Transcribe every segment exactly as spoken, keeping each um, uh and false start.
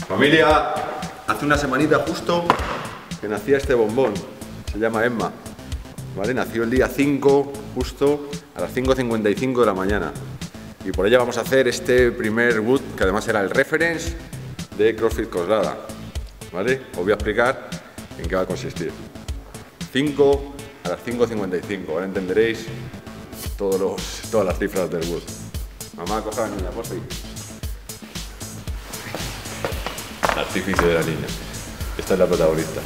Familia, hace una semanita justo que nacía este bombón, se llama Emma, ¿vale? Nació el día cinco, justo a las cinco cincuenta y cinco de la mañana. Y por ella vamos a hacer este primer boot, que además era el reference de CrossFit Coslada, ¿vale? Os voy a explicar en qué va a consistir. cinco a las cinco cincuenta y cinco, ahora entenderéis todos los, todas las cifras del boot. Mamá, coja a la niña, por fin. Artificio de la niña. Esta es la protagonista.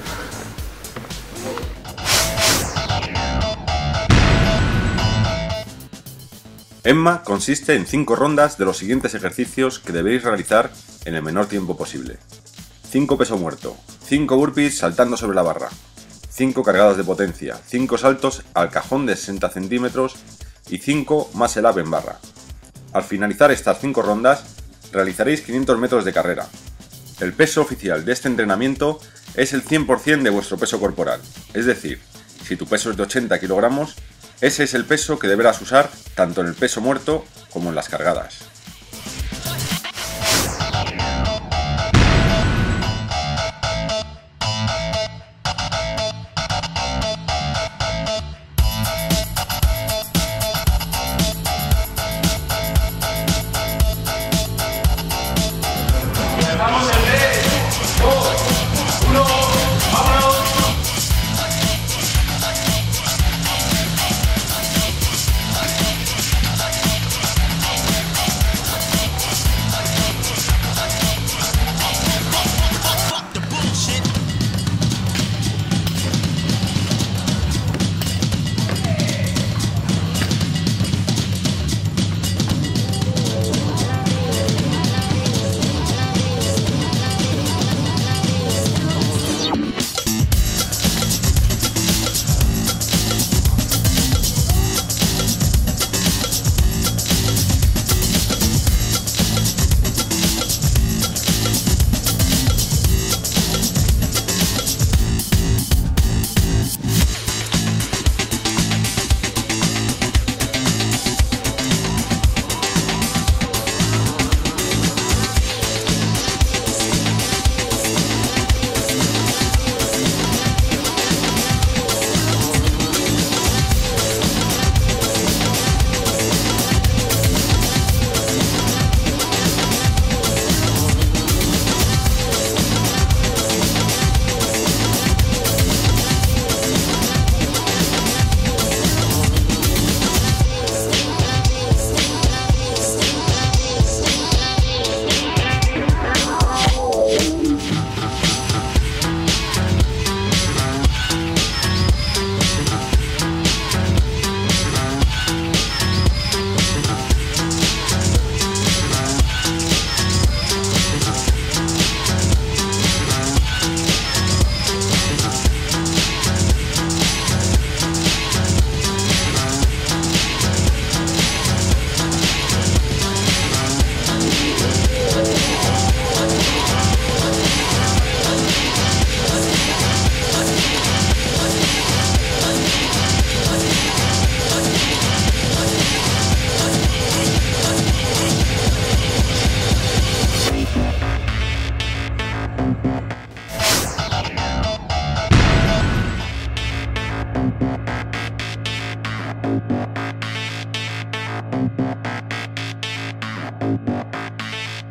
Emma consiste en cinco rondas de los siguientes ejercicios que debéis realizar en el menor tiempo posible. cinco peso muerto, cinco burpees saltando sobre la barra, cinco cargadas de potencia, cinco saltos al cajón de sesenta centímetros y cinco muscle up en barra. Al finalizar estas cinco rondas, realizaréis quinientos metros de carrera. El peso oficial de este entrenamiento es el cien por cien de vuestro peso corporal, es decir, si tu peso es de ochenta kilogramos, ese es el peso que deberás usar tanto en el peso muerto como en las cargadas.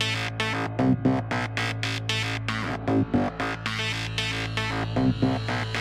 Thank you.